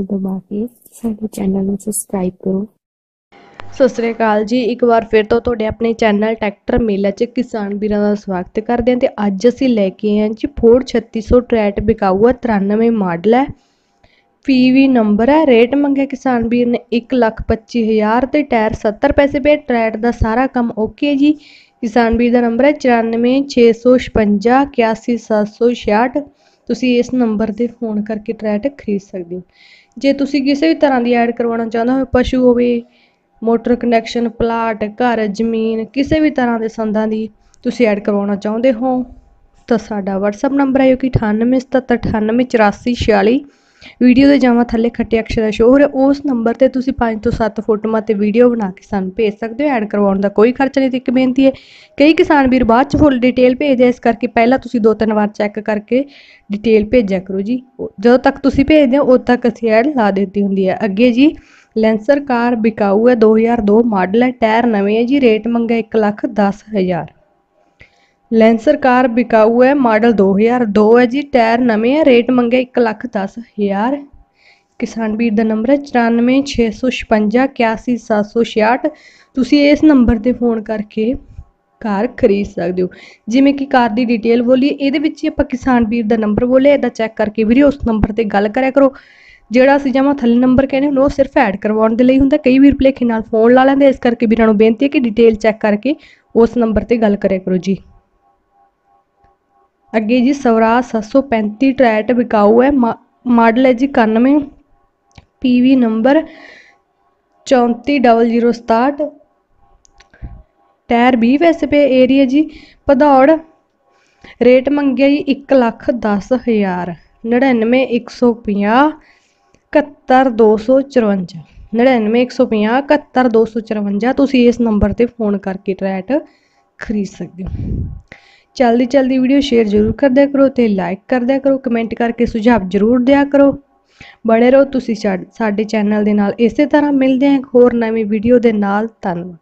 ਬੈਲ ਦਬਾ ਕੇ ਸਾਡੇ ਚੈਨਲ ਨੂੰ ਸਬਸਕ੍ਰਾਈਬ ਕਰੋ। ਸਤਿ ਸ੍ਰੀ ਅਕਾਲ ਜੀ, ਇੱਕ ਵਾਰ ਫਿਰ ਤੋਂ ਤੁਹਾਡੇ ਆਪਣੇ ਚੈਨਲ ਟਰੈਕਟਰ ਮੇਲਾ 'ਚ ਕਿਸਾਨ ਵੀਰਾਂ ਦਾ ਸਵਾਗਤ ਕਰਦੇ ਹਾਂ। ਤੇ ਅੱਜ ਅਸੀਂ ਲੈ ਕੇ ਆਏ ਹਾਂ ਜੀ ਫੋਰਡ 3600 ਟਰੈਟ ਬਿਕਾਊ ਹੈ, 93 ਮਾਡਲ ਹੈ, PV ਨੰਬਰ ਹੈ। ਰੇਟ ਮੰਗਿਆ ਕਿਸਾਨ ਵੀਰ ਨੇ 1,25,000 ਤੇ ਟਾਇਰ 70 ਪੈਸੇ ਪਏ। ਟਰੈਟ ਦਾ ਸਾਰਾ ਕੰਮ ਓਕੇ ਜੀ। ਕਿਸਾਨ ਵੀਰ ਦਾ ਨੰਬਰ ਹੈ 94,656 81,766। ਤੁਸੀਂ ਇਸ ਨੰਬਰ 'ਤੇ फ़ोन करके ट्रैट खरीद सकते हो। जे तुसी किसी भी तरह की ऐड करवाना चाहते हो, पशु होवे, मोटर कनैक्शन, प्लाट, घर, जमीन, किसी भी तरह के संदां की तुसी ऐड करवाना चाहते हो तो साडा WhatsApp नंबर है जो कि 9877988446। वीडियो के जावा थले खट्टे अक्षर शो हो रहा, उस नंबर पर तुसी 5 तो 7 फोटोआं ते वीडियो बना के सानू भेज सकते हो। ऐड करवाने का कोई खर्चा नहीं। एक बेनती है, कई किसान वीर बाद च फुल डिटेल भेजते, इस करके पहला तुसी 2-3 बार चैक करके डिटेल भेजा करो जी। जो तक तुसी भेजते हो उद तक असीं ऐड ला देती होंदी है। अगे जी लैंसर कार बिकाऊ है, 2002 मॉडल है, टायर नवे है जी। रेट मंगा 1,10,000। लैंसर कार बिकाऊ है, मॉडल 2002 है जी, टायर नवे है, रेट मंगे 1,10,000। किसान वीर का नंबर है 94,656 81,766। तुसी इस नंबर पर फ़ोन करके कार खरीद सकते हो। जिमें कि कार की डिटेल बोलीए, ये आप किसान वीर का नंबर बोले, इदा चैक करके वीडियो उस नंबर पर गल करा करो। ਜਿਹੜਾ ਅਸੀਂ ਜਮਾਂ थले नंबर कहने वो सिर्फ ऐड करवाने के लिए होंगे। कई वीर भुलेखे नाल फोन ला लेंगे, इस करके वीरां नूं बेनती है कि डिटेल चैक करके उस नंबर पर गल करा करो जी। अगे जी स्वराज 735 ट्रैट बिकाऊ है, मॉडल है जी 91, PV नंबर 34,067। टायर 20 पैसे पे। एरिया जी भदौड़। रेट मंगे जी 1,10,000। 99,150 71,254। 99,150 71,254। तुसी इस नंबर पर फ़ोन करके ट्रैट खरीद सकते हो। जल्दी जल्दी वीडियो शेयर जरूर कर दिया करो तो लाइक कर दिया करो, कमेंट करके सुझाव जरूर दिया करो। बने रहो तुसी साडे चैनल दे नाल। इस तरह मिलते हैं एक होर नवीं वीडियो दे नाल। धन्नवाद।